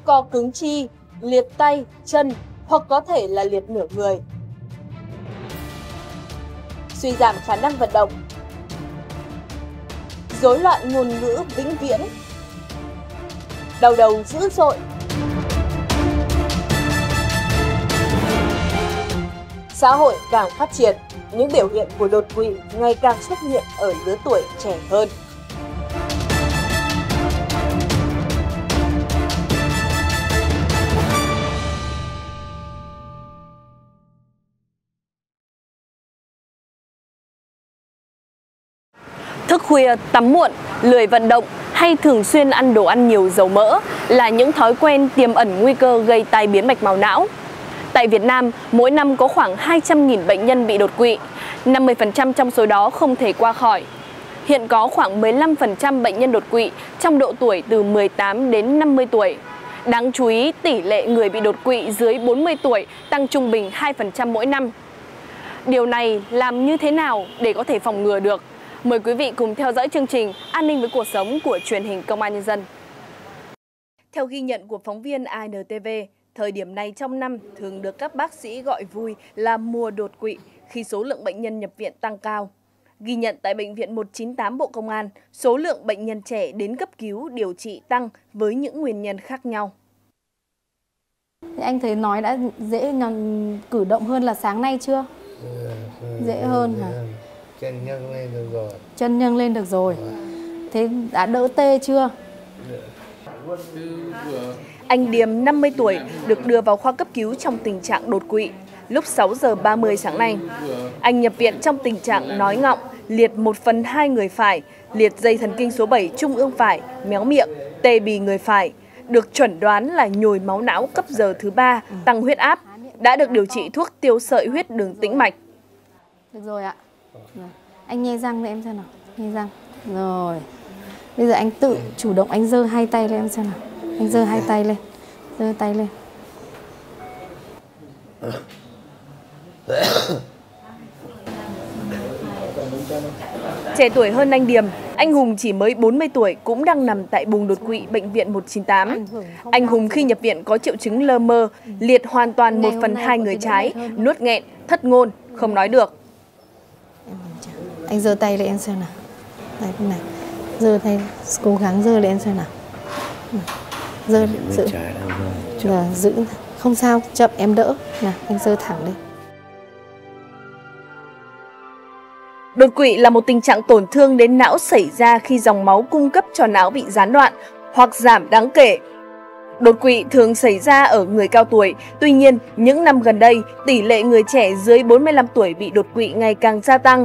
co cứng chi, liệt tay, chân hoặc có thể là liệt nửa người. Suy giảm khả năng vận động, rối loạn ngôn ngữ vĩnh viễn, đau đầu dữ dội. Xã hội càng phát triển, những biểu hiện của đột quỵ ngày càng xuất hiện ở lứa tuổi trẻ hơn. Thức khuya, tắm muộn, lười vận động hay thường xuyên ăn đồ ăn nhiều dầu mỡ là những thói quen tiềm ẩn nguy cơ gây tai biến mạch máu não. Tại Việt Nam, mỗi năm có khoảng 200.000 bệnh nhân bị đột quỵ, 50% trong số đó không thể qua khỏi. Hiện có khoảng 15% bệnh nhân đột quỵ trong độ tuổi từ 18 đến 50 tuổi. Đáng chú ý, tỷ lệ người bị đột quỵ dưới 40 tuổi tăng trung bình 2% mỗi năm. Điều này làm như thế nào để có thể phòng ngừa được? Mời quý vị cùng theo dõi chương trình An ninh với cuộc sống của truyền hình Công an Nhân dân. Theo ghi nhận của phóng viên INTV, thời điểm này trong năm thường được các bác sĩ gọi vui là mùa đột quỵ khi số lượng bệnh nhân nhập viện tăng cao. Ghi nhận tại Bệnh viện 198 Bộ Công an, số lượng bệnh nhân trẻ đến cấp cứu điều trị tăng với những nguyên nhân khác nhau. Anh thấy nói đã dễ cử động hơn là sáng nay chưa? Dễ hơn hả? Chân nâng lên được rồi. Chân nâng lên được rồi. Thế đã đỡ tê chưa? Anh Điềm, 50 tuổi, được đưa vào khoa cấp cứu trong tình trạng đột quỵ. Lúc 6 giờ 30 sáng nay, anh nhập viện trong tình trạng nói ngọng, liệt 1/2 người phải, liệt dây thần kinh số 7 trung ương phải, méo miệng, tê bì người phải. Được chuẩn đoán là nhồi máu não cấp giờ thứ 3, tăng huyết áp, đã được điều trị thuốc tiêu sợi huyết đường tĩnh mạch. Được rồi ạ. Anh nhe răng với em xem nào. Nhe răng. Rồi. Bây giờ anh tự chủ động anh giơ hai tay lên em xem nào. Anh giơ hai tay lên. Giơ tay lên. Trẻ tuổi hơn anh Điềm, anh Hùng chỉ mới 40 tuổi cũng đang nằm tại buồng đột quỵ Bệnh viện 198. Anh Hùng khi nhập viện có triệu chứng lơ mơ, liệt hoàn toàn 1/2 người trái, nuốt nghẹn, thất ngôn, không nói được. Anh giơ tay lên em xem nào. Đây này. Giơ tay, cố gắng giơ lên em xem nào. Giơ giữ. Rồi, giữ. Không sao, chậm em đỡ. Nào, anh giơ thẳng lên. Đột quỵ là một tình trạng tổn thương đến não xảy ra khi dòng máu cung cấp cho não bị gián đoạn hoặc giảm đáng kể. Đột quỵ thường xảy ra ở người cao tuổi, tuy nhiên những năm gần đây, tỷ lệ người trẻ dưới 45 tuổi bị đột quỵ ngày càng gia tăng.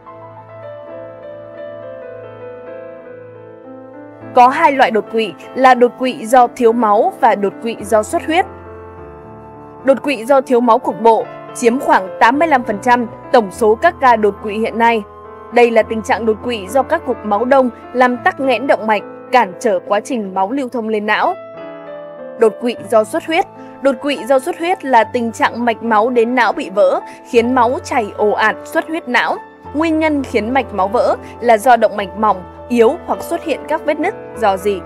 Có hai loại đột quỵ là đột quỵ do thiếu máu và đột quỵ do xuất huyết. Đột quỵ do thiếu máu cục bộ chiếm khoảng 85% tổng số các ca đột quỵ hiện nay. Đây là tình trạng đột quỵ do các cục máu đông làm tắc nghẽn động mạch, cản trở quá trình máu lưu thông lên não. Đột quỵ do xuất huyết. Đột quỵ do xuất huyết là tình trạng mạch máu đến não bị vỡ, khiến máu chảy ồ ạt xuất huyết não. Nguyên nhân khiến mạch máu vỡ là do động mạch mỏng, yếu hoặc xuất hiện các vết nứt do gì?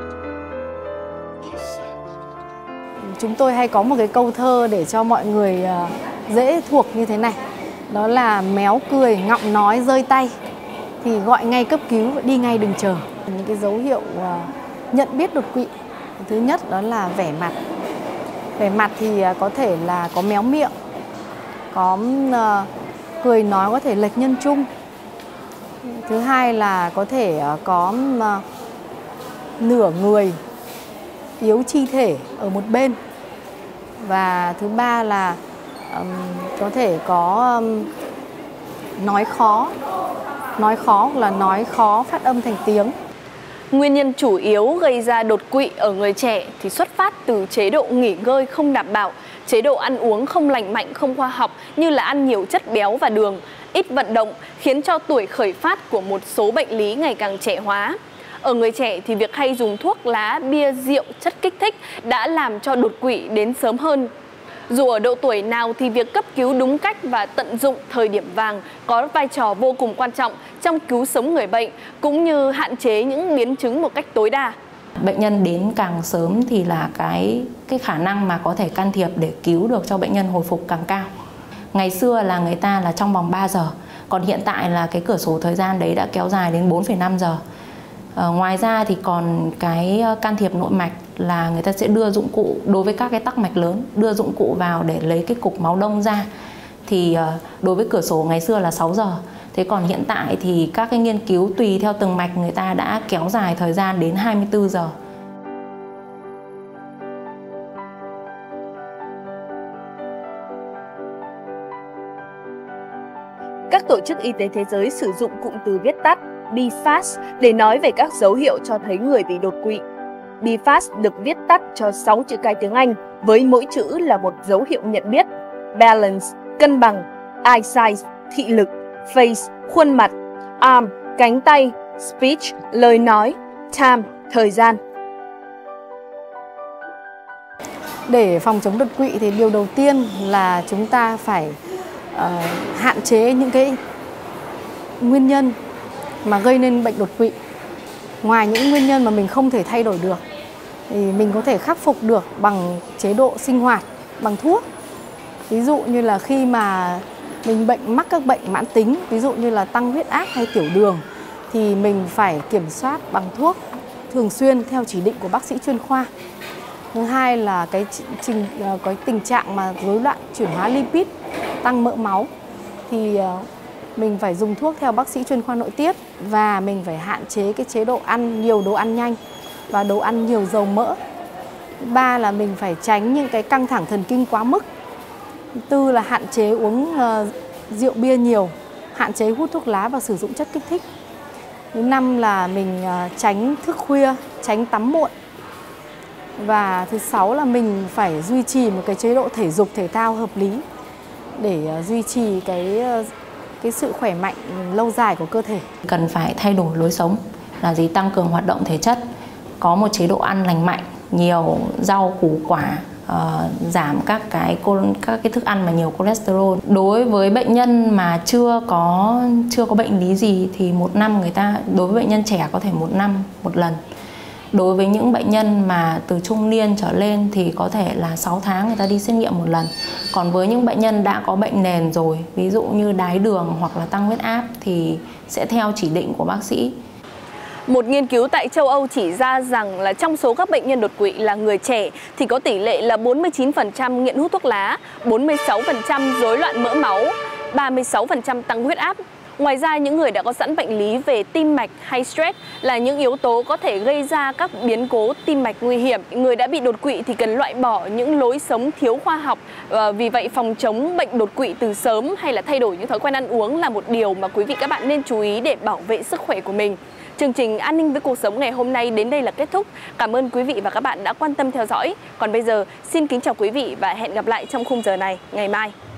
Chúng tôi hay có một cái câu thơ để cho mọi người dễ thuộc như thế này. Đó là méo cười, ngọng nói, rơi tay thì gọi ngay cấp cứu, đi ngay đừng chờ. Những cái dấu hiệu nhận biết đột quỵ. Thứ nhất đó là vẻ mặt. Vẻ mặt thì có thể là có méo miệng, có cười nói có thể lệch nhân trung. Thứ hai là có thể có nửa người yếu chi thể ở một bên. Và thứ ba là có thể có nói khó hoặc là nói khó phát âm thành tiếng. Nguyên nhân chủ yếu gây ra đột quỵ ở người trẻ thì xuất phát từ chế độ nghỉ ngơi không đảm bảo, chế độ ăn uống không lành mạnh, không khoa học như là ăn nhiều chất béo và đường, ít vận động khiến cho tuổi khởi phát của một số bệnh lý ngày càng trẻ hóa. Ở người trẻ thì việc hay dùng thuốc lá, bia, rượu, chất kích thích đã làm cho đột quỵ đến sớm hơn. Dù ở độ tuổi nào thì việc cấp cứu đúng cách và tận dụng thời điểm vàng có vai trò vô cùng quan trọng trong cứu sống người bệnh cũng như hạn chế những biến chứng một cách tối đa. Bệnh nhân đến càng sớm thì là cái khả năng mà có thể can thiệp để cứu được cho bệnh nhân hồi phục càng cao. Ngày xưa là người ta là trong vòng 3 giờ, còn hiện tại là cái cửa sổ thời gian đấy đã kéo dài đến 4,5 giờ. Ngoài ra thì còn cái can thiệp nội mạch là người ta sẽ đưa dụng cụ, đối với các cái tắc mạch lớn, đưa dụng cụ vào để lấy cái cục máu đông ra. Thì đối với cửa sổ ngày xưa là 6 giờ. Thế còn hiện tại thì các cái nghiên cứu tùy theo từng mạch người ta đã kéo dài thời gian đến 24 giờ. Các tổ chức y tế thế giới sử dụng cụm từ viết tắt BFAST để nói về các dấu hiệu cho thấy người bị đột quỵ. BFAST được viết tắt cho 6 chữ cái tiếng Anh, với mỗi chữ là một dấu hiệu nhận biết: balance, cân bằng; eyesight, thị lực; face, khuôn mặt; arm, cánh tay; speech, lời nói; time, thời gian. Để phòng chống đột quỵ thì điều đầu tiên là chúng ta phải hạn chế những cái nguyên nhân mà gây nên bệnh đột quỵ. Ngoài những nguyên nhân mà mình không thể thay đổi được thì mình có thể khắc phục được bằng chế độ sinh hoạt, bằng thuốc. Ví dụ như là khi mà mình mắc các bệnh mãn tính, ví dụ như là tăng huyết áp hay tiểu đường, thì mình phải kiểm soát bằng thuốc thường xuyên theo chỉ định của bác sĩ chuyên khoa. Thứ hai là cái tình trạng mà rối loạn chuyển hóa lipid, tăng mỡ máu, thì mình phải dùng thuốc theo bác sĩ chuyên khoa nội tiết, và mình phải hạn chế cái chế độ ăn nhiều đồ ăn nhanh và đồ ăn nhiều dầu mỡ. Thứ ba là mình phải tránh những cái căng thẳng thần kinh quá mức. Thứ tư là hạn chế uống rượu bia nhiều, hạn chế hút thuốc lá và sử dụng chất kích thích. Thứ năm là mình tránh thức khuya, tránh tắm muộn. Và thứ sáu là mình phải duy trì một cái chế độ thể dục thể thao hợp lý để duy trì cái sự khỏe mạnh lâu dài của cơ thể. Cần phải thay đổi lối sống, là gì? Tăng cường hoạt động thể chất, có một chế độ ăn lành mạnh, nhiều rau củ quả, giảm các cái thức ăn mà nhiều cholesterol. Đối với bệnh nhân mà chưa có bệnh lý gì thì một năm đối với bệnh nhân trẻ có thể một năm một lần. Đối với những bệnh nhân mà từ trung niên trở lên thì có thể là 6 tháng người ta đi xét nghiệm một lần. Còn với những bệnh nhân đã có bệnh nền rồi, ví dụ như đái đường hoặc là tăng huyết áp, thì sẽ theo chỉ định của bác sĩ. Một nghiên cứu tại châu Âu chỉ ra rằng là trong số các bệnh nhân đột quỵ là người trẻ thì có tỷ lệ là 49% nghiện hút thuốc lá, 46% rối loạn mỡ máu, 36% tăng huyết áp. Ngoài ra, những người đã có sẵn bệnh lý về tim mạch hay stress là những yếu tố có thể gây ra các biến cố tim mạch nguy hiểm. Người đã bị đột quỵ thì cần loại bỏ những lối sống thiếu khoa học. Vì vậy, phòng chống bệnh đột quỵ từ sớm hay là thay đổi những thói quen ăn uống là một điều mà quý vị các bạn nên chú ý để bảo vệ sức khỏe của mình. Chương trình An ninh với cuộc sống ngày hôm nay đến đây là kết thúc. Cảm ơn quý vị và các bạn đã quan tâm theo dõi. Còn bây giờ, xin kính chào quý vị và hẹn gặp lại trong khung giờ này ngày mai.